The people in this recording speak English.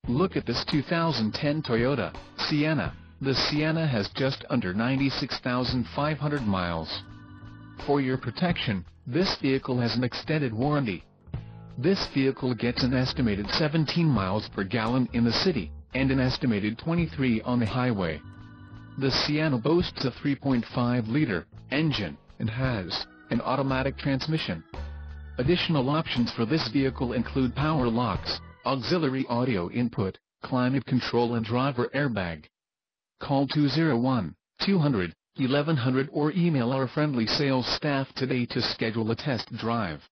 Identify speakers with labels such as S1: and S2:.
S1: Look at this 2010 Toyota Sienna. The Sienna has just under 96,500 miles. For your protection, this vehicle has an extended warranty. This vehicle gets an estimated 17 miles per gallon in the city, and an estimated 23 on the highway. The Sienna boasts a 3.5-liter engine, and has an automatic transmission. Additional options for this vehicle include power locks, auxiliary audio input, climate control and driver airbag. Call 201-200-1100 or email our friendly sales staff today to schedule a test drive.